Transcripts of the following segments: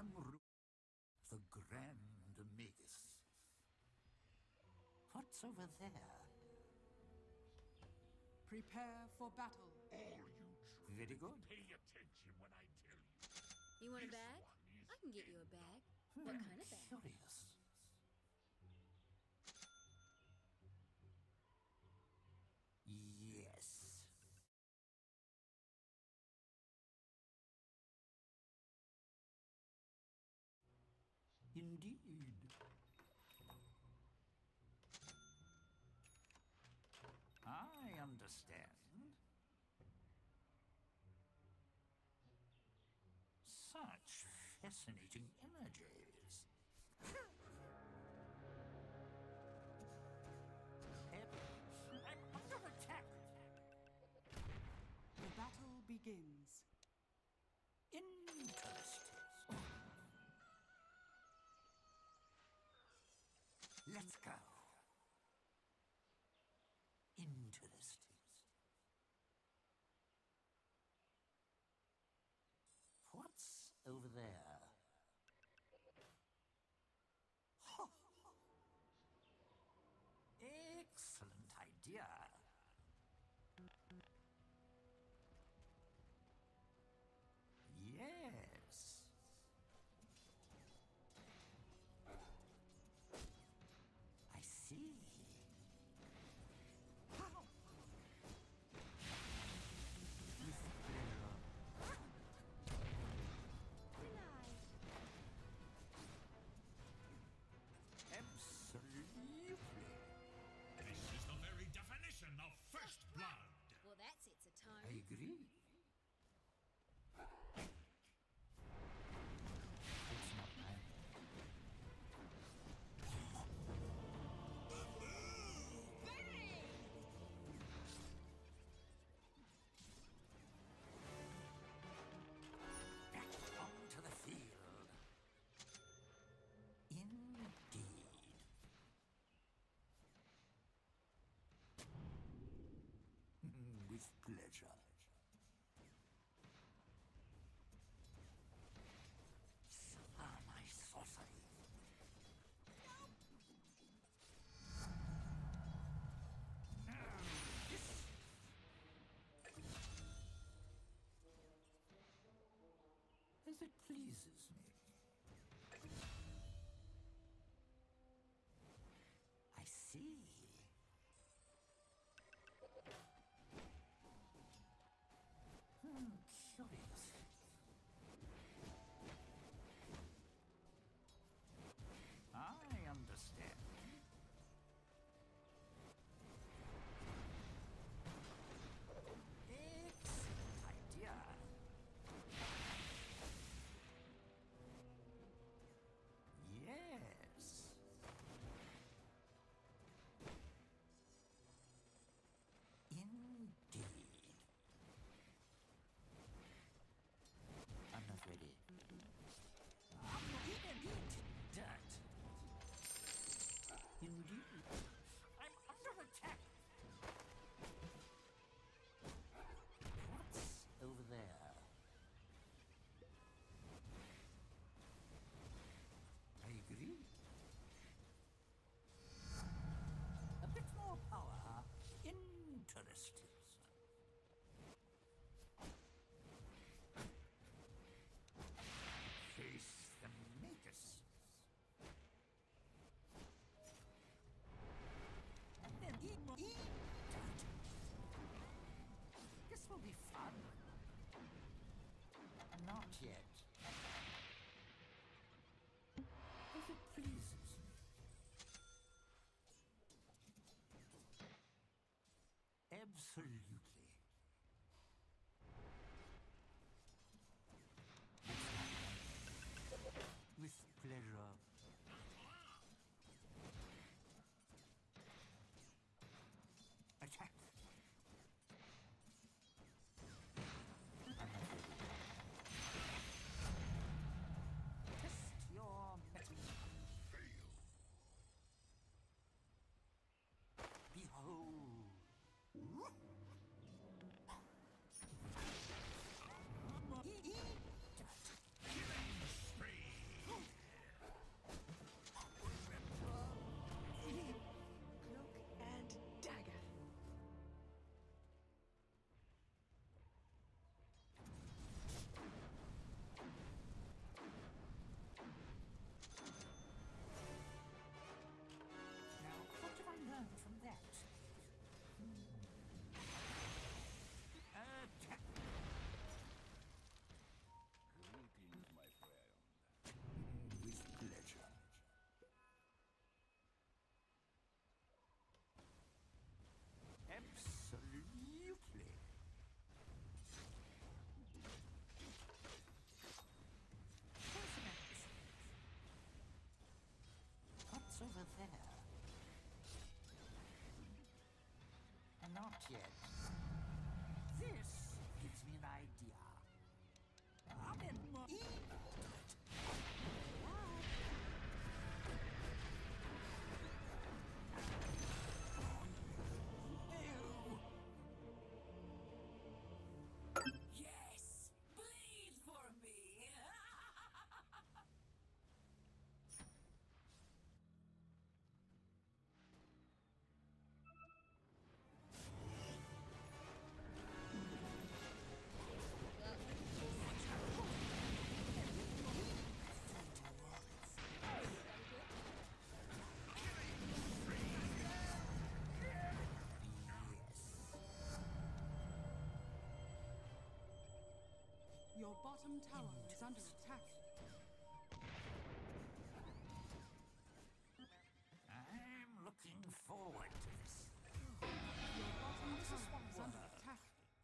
The Grand Magus. What's over there? Prepare for battle. All you Very good. pay attention when I tell you. You want a This bag? one is I can get you a bag. What kind of bag? Curious. Yes. Indeed. I understand. Such fascinating energies. I'm under attack. The battle begins. Interesting. Let's go. Interesting. What's over there? Huh. Excellent idea. Yes. I see. Absolutely. This is the very definition of first blood. Well, that sets a I tone. agree. It's not bad. Back onto the field. Indeed. With pleasure. Ah, my sorcery. This. As it pleases me. I see. Curious. I understand. Excellent idea. Yes. Indeed. I'm not ready. Indeed. Dirt. Indeed. I'm under attack. What's over there? I agree. A bit more power. Interesting. Face the Magus. And then eat dirt. This will be fun. Not yet. If it pleases me. Absolutely. With pleasure. Attack. Test your metal. fail. Behold. yet. This gives me an idea. I'll add more evil to it. Yes! Bleed for me! Your bottom tower is under attack. I'm looking forward to this. Your bottom tower is under attack.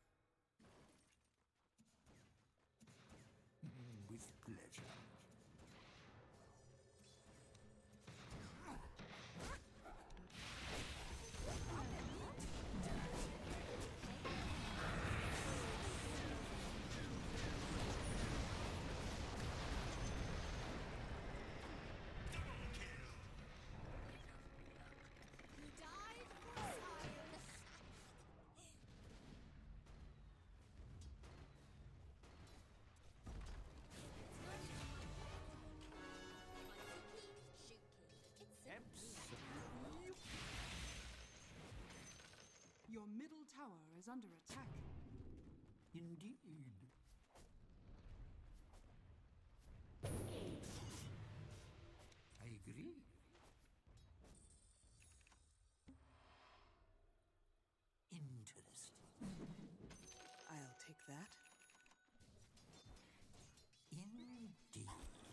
With pleasure. Who died for science? Absolutely. Your middle tower is under attack. Indeed. I agree. Interesting. I'll take that. Indeed. Begin.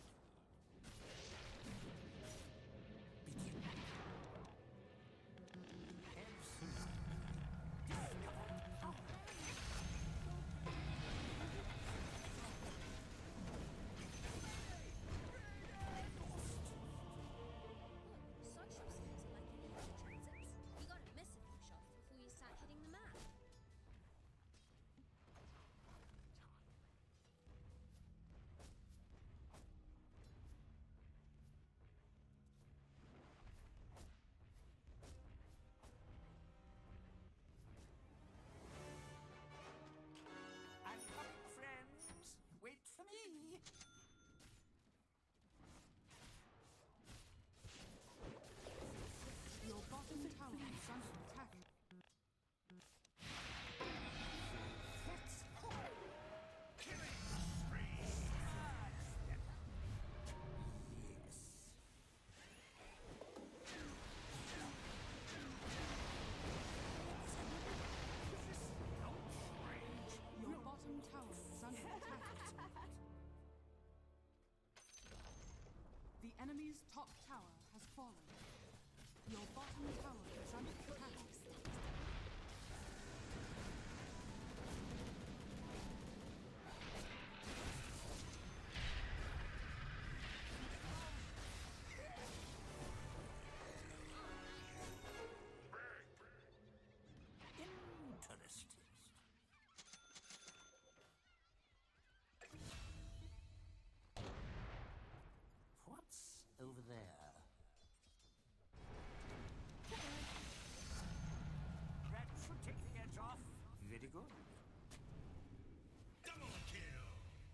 Social skills are like energy transits. You gotta miss a few shots before you start hitting the map. I'm coming, friends. Wait for me. Your bottom tower is under attack. Let's go. Killing spree. Yes. Your bottom tower is under attack. The enemy's top tower has fallen. Your bottom tower is under attack. Interesting. What's over there? That should take the edge off. Very good. Double kill.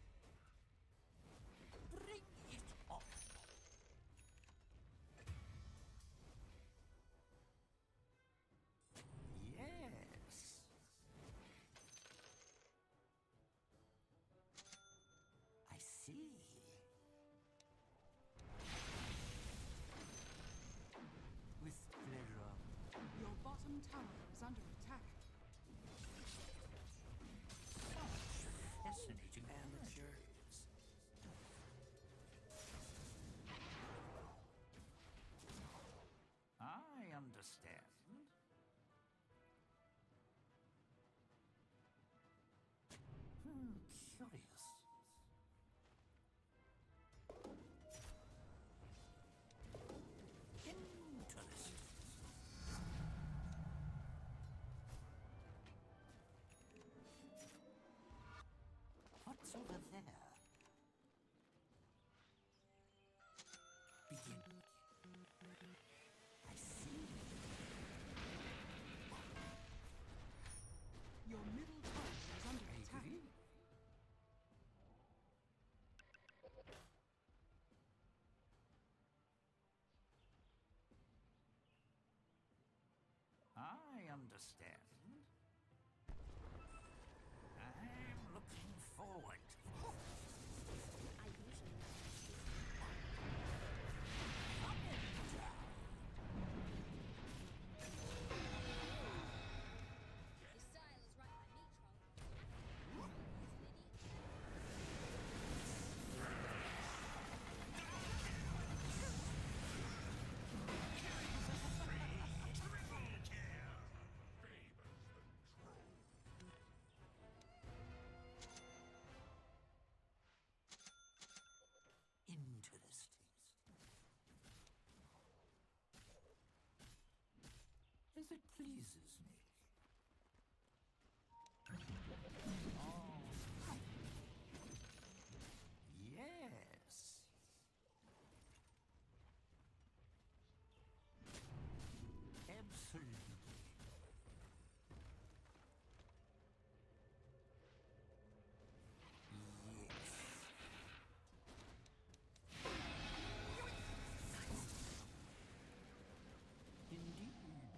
Bring it on. Yes. I see. With pleasure. Your bottom tower is under attack. Fascinating amateurs. I understand. Curious. Interesting. over there. Begin. I see. Your middle tower is under I attack. agree. I understand. I'm looking forward to this. I usually Up and down. Your style is right by me, Troll. He's an idiot. Interesting. As it pleases me. Oh. Yes. Absolutely. Yes. Indeed.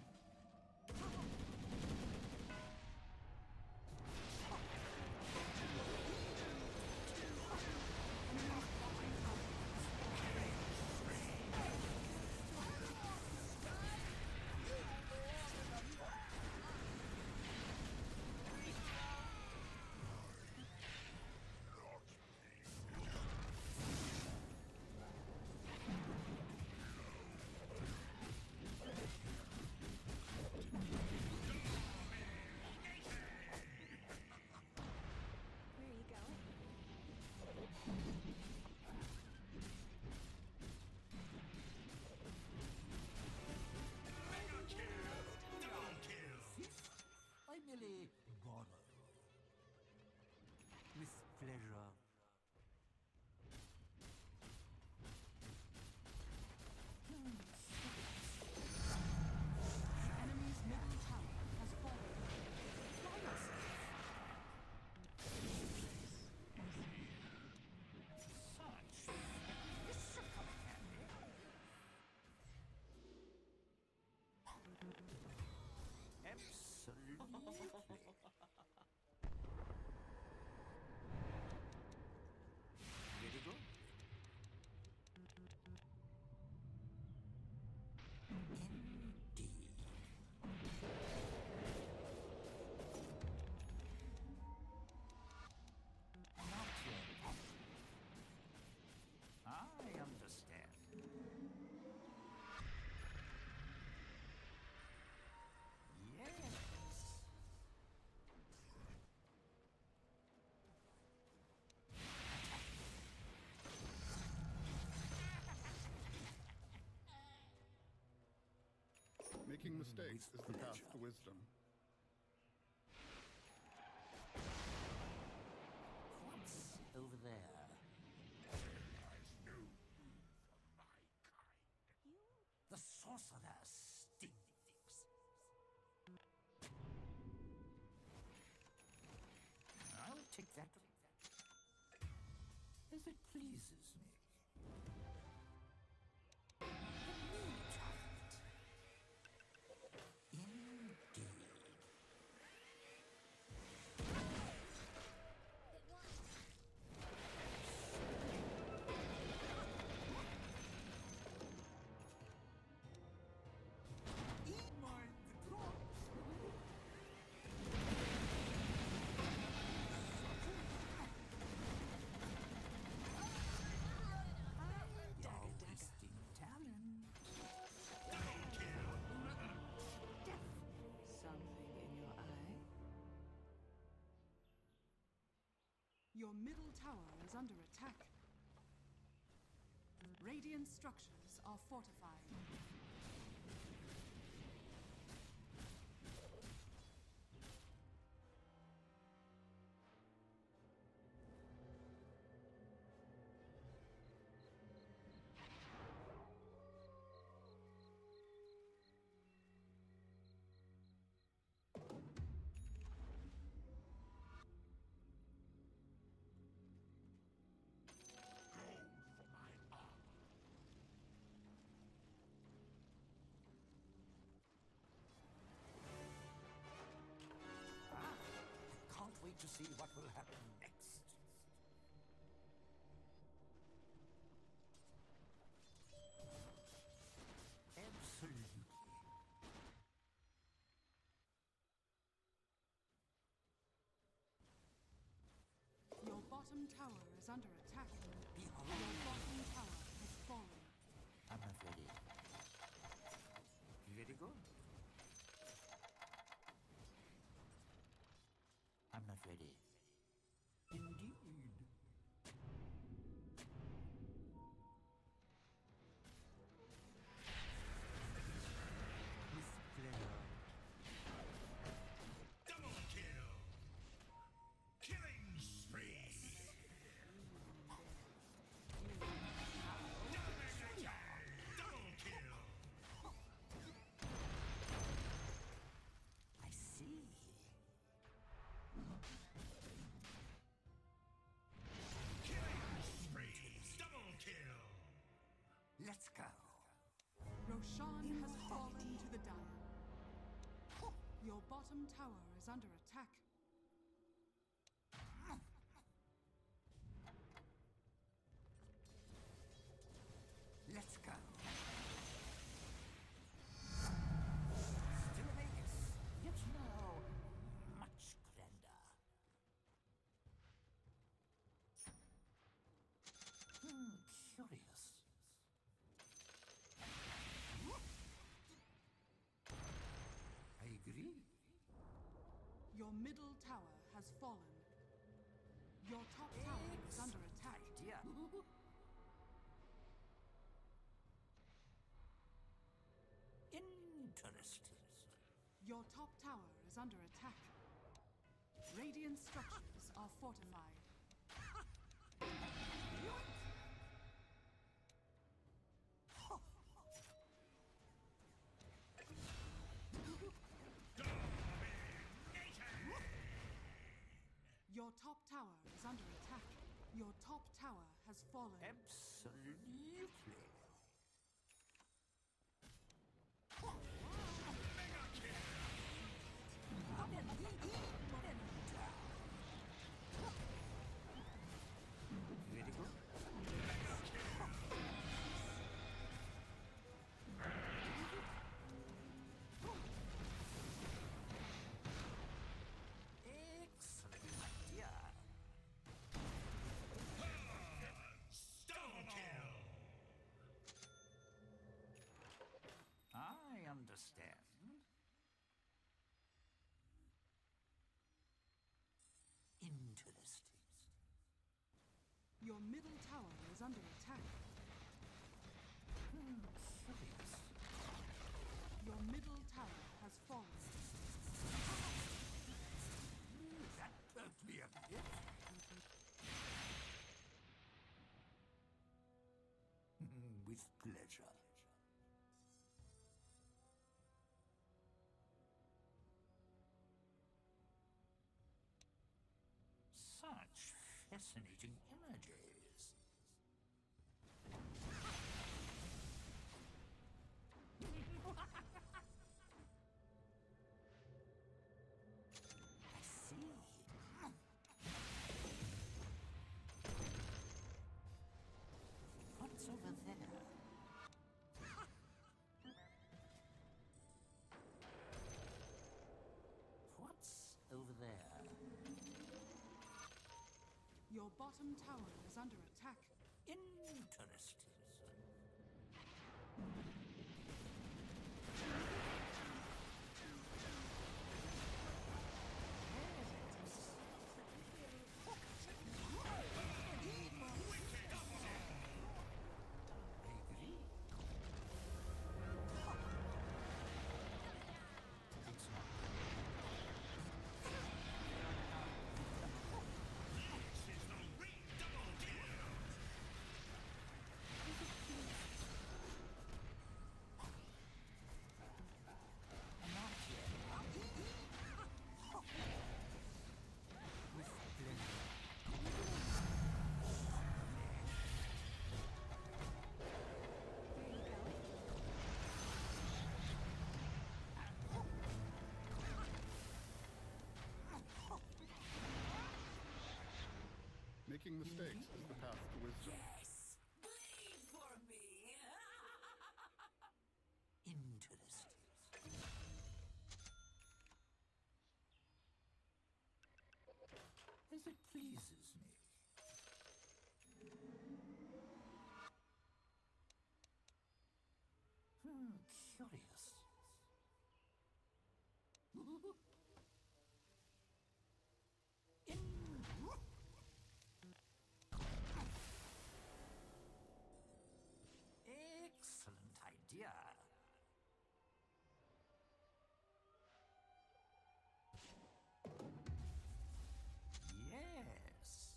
Where are you going? Mega kill! Double kill! I merely borrow. With pleasure. The enemy's middle tower has fallen. Such mystical candy. Absolutely. Very good. Indeed. Not yet. I understand. Yes. Making mistakes is the path to wisdom. What's over there? Lies no food for my kind. The sorcerer stinks. I'll take that as it pleases me. The moon child. Indeed. It won. Mind the drops. You're wasting talent. Something in your eye? Your middle tower is under attack. Radiant structures are fortified. see what will happen next. Absolutely. Your bottom tower is under attack. Behold. Your bottom tower has fallen. I'm not ready. Very good. I'm not ready. Indeed. With pleasure. Double kill! Killing spree! Double kill! I see. Killing spree! Double kill! Let's go. Roshan has fallen to the dire. Your bottom tower is under attack. Let's go. Still Vegas, yet now much grander. Curious. I agree. Your middle tower has fallen. Your top tower is under attack. Idea. Interesting. Your top tower is under attack. Radiant structures are fortified. Your top tower is under attack. Your top tower has fallen. Absolutely. Very good. Excellent idea. Double kill! I understand. Interesting. Your middle tower is under attack. Curious. Your middle tower has fallen. That perked me a bit. With pleasure. Such fascinating images. I see. What's over there? What's over there? Your bottom tower is under attack. Interesting. I agree. It's not. This is the ring double kill! Making mistakes is the path to wisdom. Yes, bleed for me. Interesting. As it pleases me. Curious. Excellent idea. Yes.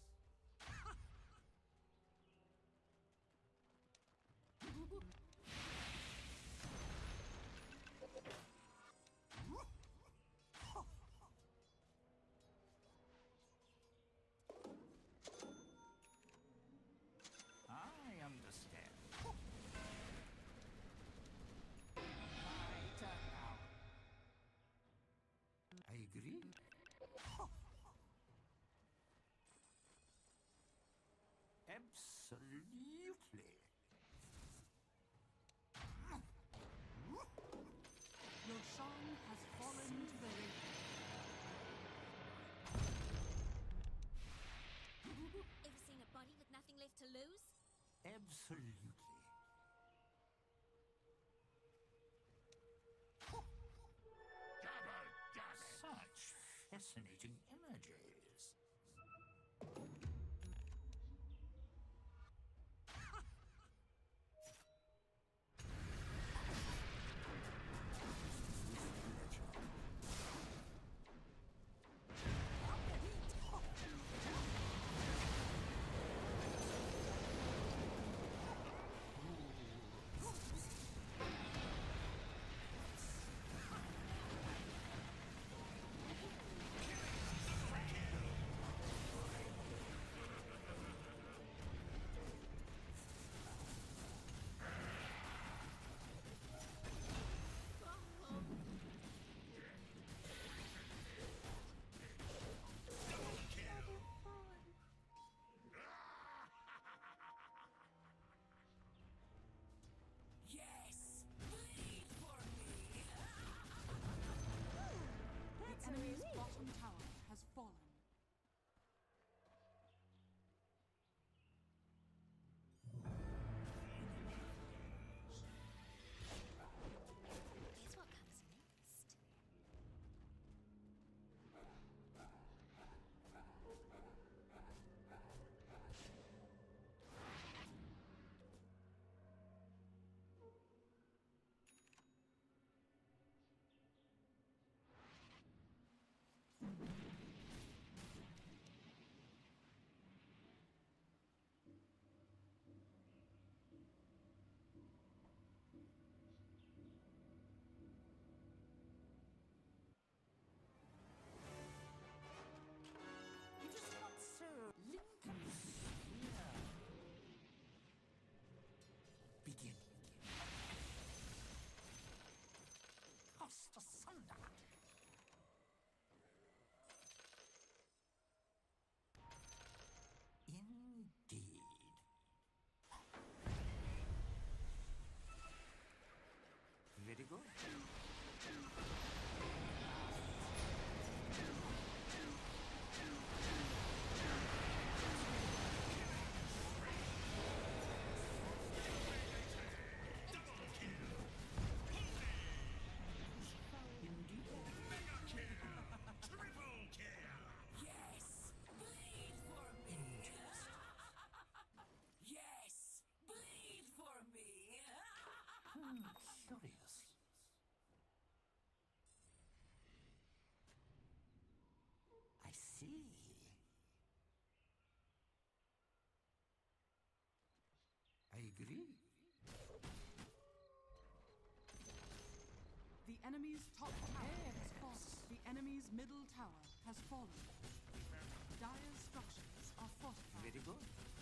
I understand. My turn now. I agree. Absolutely. Your Shan has fallen to the raven. Ever seen a body with nothing left to lose? Absolutely. Such fascinating images. Yes, bleed for me. The enemy's bottom tower has fallen. Guess what comes next? It is not so. Lincoln's here. Begin. Cast asunder. Indeed. Very good. Indeed. Mega kill! Triple kill! Yes, bleed for me. Yes, bleed for me. Curious. I see. I agree. The enemy's top tower has fallen. The enemy's middle tower has fallen. Dire structures are fortified. Very good.